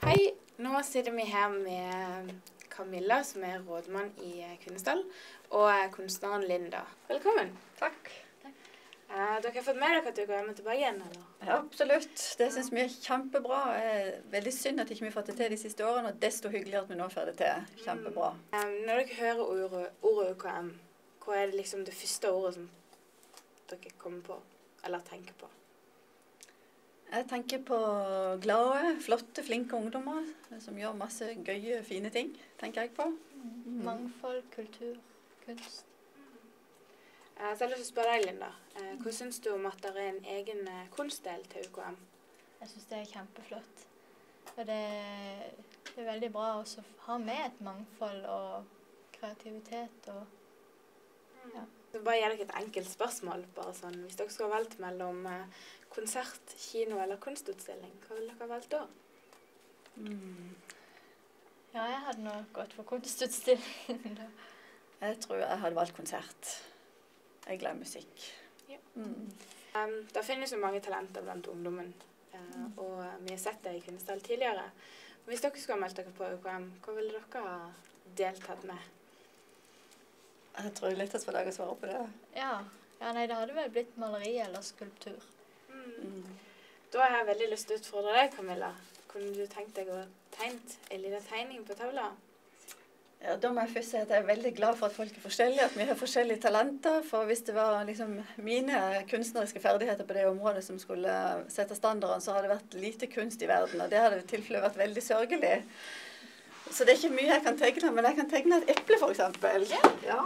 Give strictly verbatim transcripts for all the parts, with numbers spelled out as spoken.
Hei, nå sitter vi her med Camilla, som er rådmann i Kvinesdal, og kunstneren Linda. Velkommen. Takk. Eh, dere har fått med dere at dere er med tilbake igjen, eller? Ja, absolutt. Det synes vi er kjempebra. Eh, veldig synd at ikke vi har fått det til de siste årene, og desto hyggeligere at vi nå får det til. Kjempebra. Mm. Eh, når dere hører ordet, ordet U K M, hva er det liksom det første ordet som dere kommer på, eller tenker på? Jeg tenker på glade, flotte, flinke ungdommer som gjør masse gøye, fine ting, tenker jeg på. Mm. Mangfold, kultur, kunst. Eh, så jeg har lyst til å spørre deg, Linda. Eh, hva synes du om at det er en egen eh, kunstdel til U K M? Jeg synes det er kjempeflott. Og det, det er veldig bra også å ha med et mangfold og kreativitet. Og, ja. Så bare gi dere et enkelt spørsmål. Bare sånn, hvis dere skulle ha valgt mellom eh, konsert, kino eller kunstutstilling, hva ville dere ha valgt da? Mm. Ja, jeg hadde nok gått for kunstutstilling da. Jeg tror jeg hadde valgt konsert. Jeg gleder musikk. Ja. Mm. Um, det finnes jo mange talenter blant ungdommen, uh, mm. og vi har sett det i Kvinesdal tidligere. Hvis dere skulle ha meldt dere på U K M, hva ville dere ha deltatt med? Jeg tror det er lettest for deg å svare på det. Ja. ja, nei, det hadde vel blitt maleri eller skulptur. Mm. Mm. Da har jeg veldig lyst til å utfordre deg, Camilla. Kunne du tenkt deg å tegne en liten tegning på tavla? Ja, da må jeg først si at jeg er veldig glad for at folk er forskjellige, at vi har forskjellige talenter. For hvis det var liksom mine kunstneriske ferdigheter på det området som skulle sette standarden, så hadde det vært lite kunst i verden, og det hadde i tilfelle vært veldig sørgelig. Så det er ikke mye jeg kan tegne, men jeg kan tegne et eple for eksempel. Ja. Ja.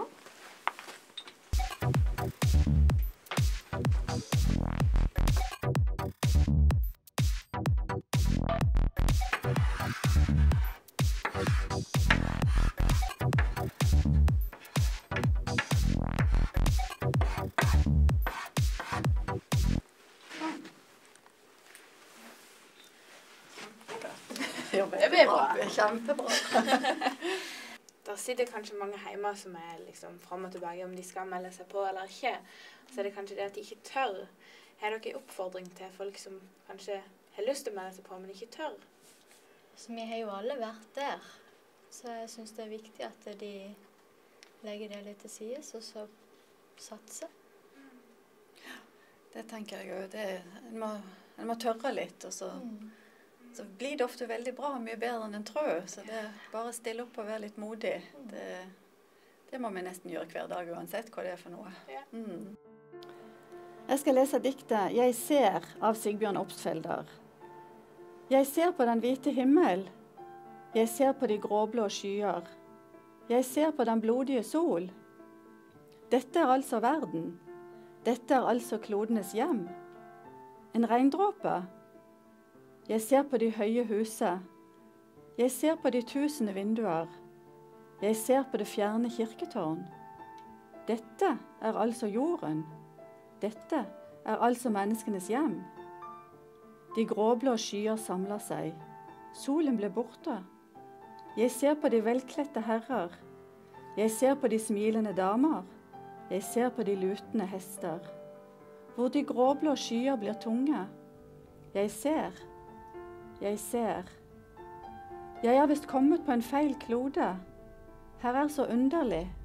Det blir bra. Kjempebra. Der sitter kanskje mange hjemme som er liksom frem og tilbake om de skal melde seg på eller ikke. Så er det kanskje det at de ikke tør. Har dere en oppfordring til folk som kanskje har lyst til å melde seg på, men ikke tør? Så vi har jo alle vært der. Så jeg synes det er viktig at de legger det litt til side, og så satser. Ja, det tenker jeg jo. Det, en, må, en må tørre litt, og så... Mm. Så blir det ofte veldig bra, mye bedre enn en tror. Så det er bare å stille opp og være litt modig. Det, det må vi nesten gjøre hver dag, uansett hva det er for noe. Mm. Jeg skal lese diktet «Jeg ser» av Sigbjørn Obstfelder. Jeg ser på den hvite himmel. Jeg ser på de gråblå skyer. Jeg ser på den blodige sol. Dette er altså verden. Dette er altså klodenes hjem. En regndråpe. Jeg ser på de høye huset. Jeg ser på de tusende vinduer. Jeg ser på det fjerne kirketårn. Dette er altså jorden. Dette er altså menneskenes hjem. De gråblå skyer samler seg. Solen ble borte. Jeg ser på de velkledte herrer. Jeg ser på de smilende damer. Jeg ser på de lutende hester. Hvor de gråblå skyer blir tunge. Jeg ser. Jeg ser. Jeg er visst kommet på en feil klode. Her er så underlig.